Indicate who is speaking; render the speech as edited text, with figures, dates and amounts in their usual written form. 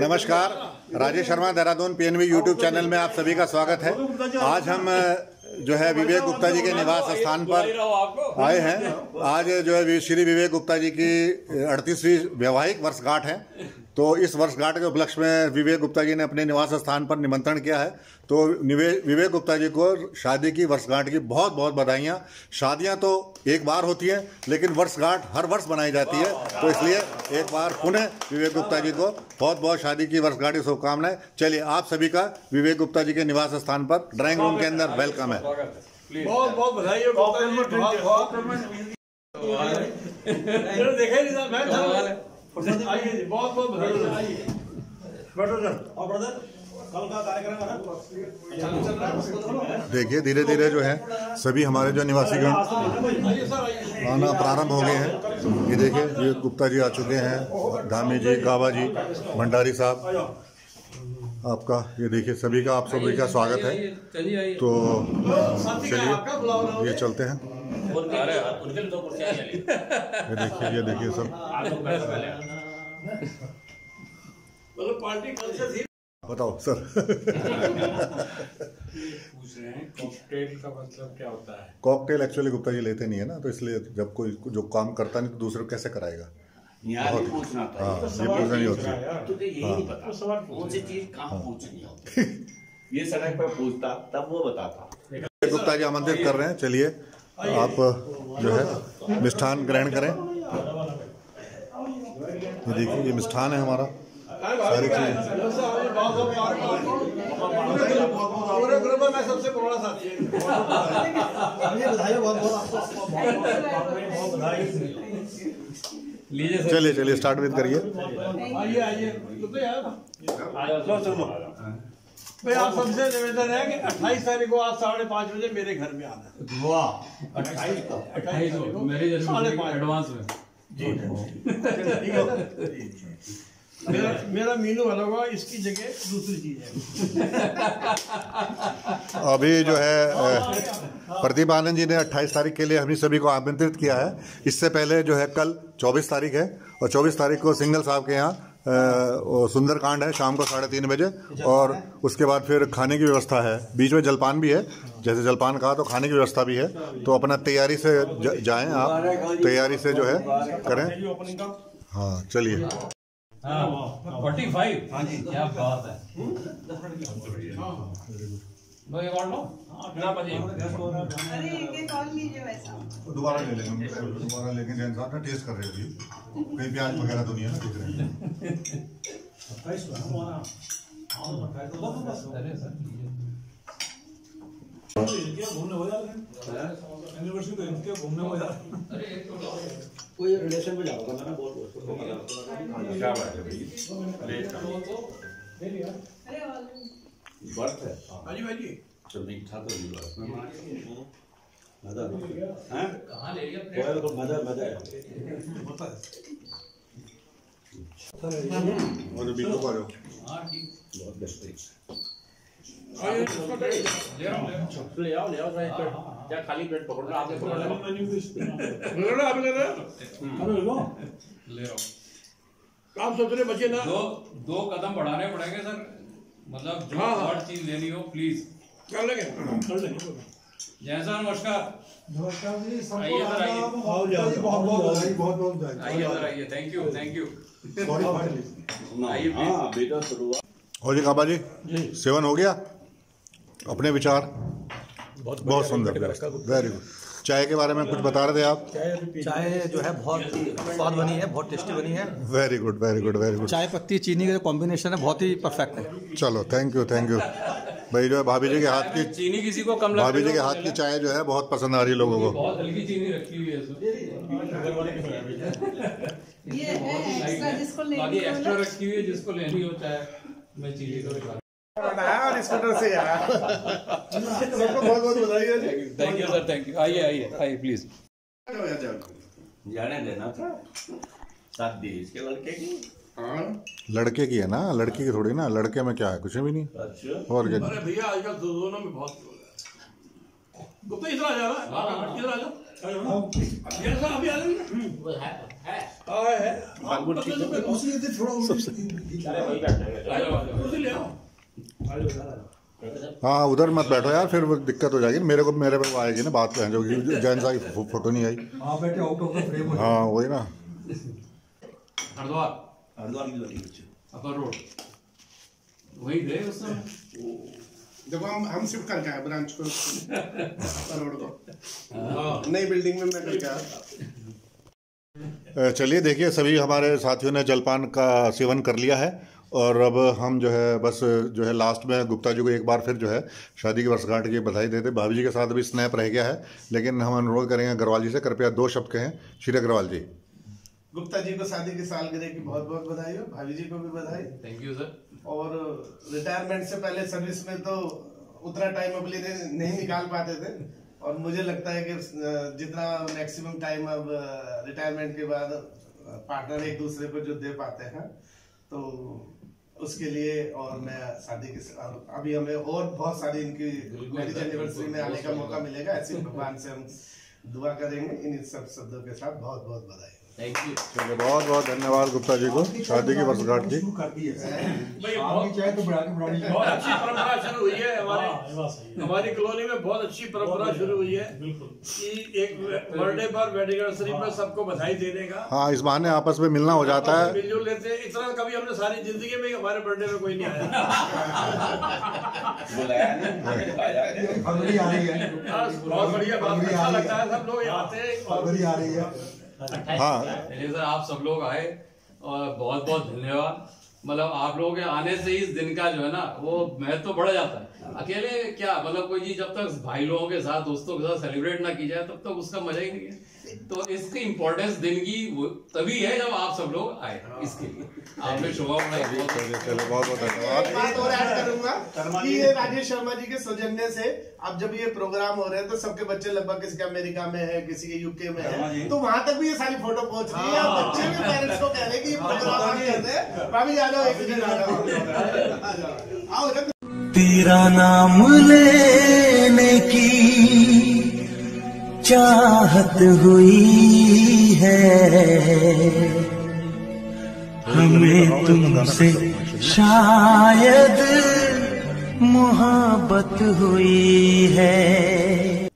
Speaker 1: नमस्कार, Rajesh Sharma Dehradun PNB YouTube channel में आप सभी का स्वागत है। आज हम जो है विवेक गुप्ता जी के निवास स्थान पर आए हैं। आज जो है श्री विवेक गुप्ता जी की 38वीं वैवाहिक वर्षगांठ है। तो इस वर्षगांठ के उपलक्ष्य में विवेक गुप्ता जी ने अपने निवास स्थान पर निमंत्रण किया है। तो विवेक गुप्ता जी को शादी की वर्षगांठ की बहुत बहुत बधाइयाँ। शादियाँ तो एक बार होती हैं, लेकिन वर्षगांठ हर वर्ष बनाई जाती है। तो इसलिए एक बार पुनः विवेक गुप्ता जी को बहुत बहुत शादी की वर्षगांठ की शुभकामनाएं। चलिए, आप सभी का विवेक गुप्ता जी के निवास स्थान पर ड्राइंग रूम के अंदर वेलकम है।
Speaker 2: बहुत बहुत बधाई हो। बहुत बहुत बधाई।
Speaker 1: देखिए, धीरे धीरे जो है सभी हमारे जो निवासीगण आना प्रारंभ हो गए हैं। ये देखिए, विवेक गुप्ता जी आ चुके हैं, धामी जी, गावा जी, भंडारी साहब, आपका ये देखिए सभी का आप सभी का स्वागत है। तो चलिए ये चलते हैं। ये देखिए सब बताओ सर।
Speaker 2: पूछ रहे हैं कॉकटेल का मतलब क्या होता है?
Speaker 1: कॉकटेल एक्चुअली गुप्ता जी लेते नहीं है ना, तो इसलिए जब कोई जो काम करता नहीं तो दूसरे को कैसे कराएगा।
Speaker 3: बहुत पूछना था।
Speaker 1: हाँ, ये पूछना नहीं होता।
Speaker 3: तुझे यही नहीं पता कौन सी चीज कहाँ पूछनी होती। ये सड़क पर पूछता तब वो बताता।
Speaker 1: गुप्ता जी आमंत्रित कर रहे हैं। चलिए आप जो है मिष्ठान ग्रहण करें। ये देखिए, ये मिष्ठान है हमारा, सारी चीज।
Speaker 2: पूरे ग्रुप में मैं सबसे पुराना साथी हूं।
Speaker 1: चलिए चलिए स्टार्ट विद करिए।
Speaker 2: आइए आइए तो यार चलो भाई, आप सबसे निवेदन है कि 28 तारीख को आप 5:30 बजे मेरे घर में आना। वाह, 28 को मेरे जन्म 5:30 एडवांस में जी। ठीक है ना? मेरा मीनू अलग होगा, इसकी जगह दूसरी चीज है।
Speaker 1: अभी जो है प्रदीप आनंद जी ने 28 तारीख के लिए हम सभी को आमंत्रित किया है। इससे पहले जो है कल 24 तारीख है, और 24 तारीख को सिंगल साहब के यहाँ सुंदरकांड है शाम को 3:30 बजे। और उसके बाद फिर खाने की व्यवस्था है, बीच में जलपान भी है। जैसे जलपान कहा तो खाने की व्यवस्था भी है। तो अपना तैयारी से जाएं, आप तैयारी से जो है करें। हाँ चलिए।
Speaker 4: 45। हाँ जी, क्या बात है।
Speaker 1: दोबारा ले लेंगे, दोबारा लेके जैन साहब ना टेस्ट कर रहे हो, कहीं प्याज वगैरह तो नहीं है ना दिख रहे हैं।
Speaker 2: घूमने हो जाते हैं, यूनिवर्सिटी तो इनके घूमने हो जाते हैं।
Speaker 3: कोई रिलेशन में जाओगा ना, बहुत क्या बात है भाई। बर्थ है
Speaker 2: भाई भाई
Speaker 3: तो मीठा तो नहीं बस में मजा
Speaker 4: हैं कहां ले लिया
Speaker 3: तो मजा मजा है।
Speaker 1: और बीको करो।
Speaker 4: हां ठीक,
Speaker 3: बहुत बेहतरीन।
Speaker 4: ले आओ क्या खाली प्लेट पकड़ लो, आपने पकड़ लो। ले आओ।
Speaker 2: आप सोच रहे बच्चे ना
Speaker 4: दो कदम बढ़ाने पड़ेंगे सर, मतलब जो हर चीज लेनी हो प्लीज
Speaker 2: कर लेंगे।
Speaker 4: जैसा नमस्कार।
Speaker 2: नमस्कार जी,
Speaker 4: आइए सर, आइए।
Speaker 2: बहुत बहुत बधाई।
Speaker 4: आइए सर, आइए। थैंक यू आइए
Speaker 3: हाँ बेटा शुरुआत।
Speaker 1: और जी काबा जी, सेवन हो गया? अपने विचार? बहुत सुंदर, वेरी गुड। चाय के बारे में कुछ बता रहे थे आप?
Speaker 5: चाय जो है बहुत स्वाद बनी है, बहुत टेस्टी बनी है।
Speaker 1: Very good very good very good.
Speaker 5: चाय पत्ती चीनी का जो कॉम्बिनेशन है बहुत ही परफेक्ट है।
Speaker 1: चलो थैंक यू भाई। जो है भाभी जी के हाथ की
Speaker 4: चीनी किसी को कम
Speaker 1: भाभी जी के हाथ की चाय जो है बहुत पसंद आ रही है लोगों को।
Speaker 4: बहुत हल्की चीनी रखी हुई है बाकी एक्स्ट्रा रखी हुई है, जिसको लेनी हो चाय मैं चीनी तो
Speaker 2: स्कूटर से यार। सबको बहुत बहुत बधाई है जी।
Speaker 4: Thank you sir, thank you. आइए प्लीज।
Speaker 3: जाने देना था शादी इसके लड़के की।
Speaker 1: लड़के की है ना, लड़की की थोड़ी ना। लड़के में क्या है, कुछ भी नहीं।
Speaker 3: अच्छा,
Speaker 1: और क्या।
Speaker 2: अरे भैया आजकल दोनों में बहुत गुप्ता इधर आ जा रहा है, इधर आ जाओ। अभी आ जाओ।
Speaker 1: हाँ उधर मत बैठो यार, फिर वो दिक्कत हो जाएगी मेरे पे वो आएगी ना बात जो जैन साहब फोटो नहीं आई। हाँ वही ना।
Speaker 3: हरिद्वार की
Speaker 4: अपर रोड वही थे उस समय।
Speaker 6: देखो हम शिफ्ट करके आए ब्रांच को रोड को नई बिल्डिंग में मैं करके आया।
Speaker 1: चलिए देखिए, सभी हमारे साथियों ने जलपान का सेवन कर लिया है और अब हम जो है बस जो है लास्ट में गुप्ता जी को एक बार फिर जो है शादी की वर्षगांठ की बधाई देते। भाभी जी के साथ अभी स्नैप रह गया है, लेकिन हम अनुरोध करेंगे अग्रवाल जी से, कृपया 2 शब्द कहें। श्री अग्रवाल जी।
Speaker 6: गुप्ता जी को शादी की सालगिरह की बहुत बहुत बधाई हो, भाभी जी को भी बधाई।
Speaker 4: Thank you sir.
Speaker 6: और रिटायरमेंट से पहले सर्विस में तो उतना टाइम अपने नहीं निकाल पाते थे, और मुझे लगता है कि जितना मैक्सिमम टाइम अब रिटायरमेंट के बाद पार्टनर एक दूसरे को जो दे पाते हैं, तो उसके लिए और मैं शादी के अभी हमें और बहुत सारी इनकी मैरिज एनिवर्सरी में आने का मौका मिलेगा। ऐसे भगवान से हम दुआ करेंगे। इन सब शब्दों के साथ बहुत बहुत बधाई।
Speaker 3: Thank you.
Speaker 1: चलिए बहुत बहुत धन्यवाद गुप्ता जी को शादी की वर्षगांठ की।
Speaker 2: बहुत अच्छी परंपरा शुरू हुई है हमारी कॉलोनी में। बहुत अच्छी परंपरा शुरू हुई है कि एक बर्थडे पर वेडिंग एनिवर्सरी पर सबको बधाई देने का।
Speaker 1: हाँ इस बहाने आपस में मिलना हो जाता है।
Speaker 2: मिलजुल लेते हैं। इतना कभी हमने सारी जिंदगी में हमारे बर्थडे में कोई नहीं आया।
Speaker 3: बुलाया नहीं, आया है।
Speaker 2: बहुत बढ़िया बात, अच्छा लगता है सब लोग आते हैं।
Speaker 1: हाँ
Speaker 4: सर आप सब लोग आए और बहुत बहुत धन्यवाद। मतलब आप लोगों के आने से ही इस दिन का जो है ना वो महत्व तो बढ़ जाता है। अकेले क्या मतलब कोई चीज जब तक भाई लोगों के साथ दोस्तों के साथ सेलिब्रेट ना की जाए तब तक उसका मजा ही नहीं है। तो इसकी इम्पोर्टेंस दिन की तभी है जब आप सब लोग आए। इसके लिए आपने शोभा बढ़ाई।
Speaker 1: चलो बहुत बहुत धन्यवाद।
Speaker 6: एक बात और ऐड करूंगा कि ये राजेश शर्मा जी के सौजन्य से अब जब ये प्रोग्राम हो रहे हैं तो सबके बच्चे लगभग किसी के अमेरिका में है, किसी के यूके में है, तो वहां तक भी ये सारी फोटो पहुंच रही है। बच्चे के पेरेंट्स को कह रहे हैं कि ये प्रोग्राम आप करते हैं, भाभी आ जाओ, एक दिन आ जाओ।
Speaker 7: तेरा नाम लेने की चाहत हुई है, हमें तुमसे शायद मोहब्बत हुई है।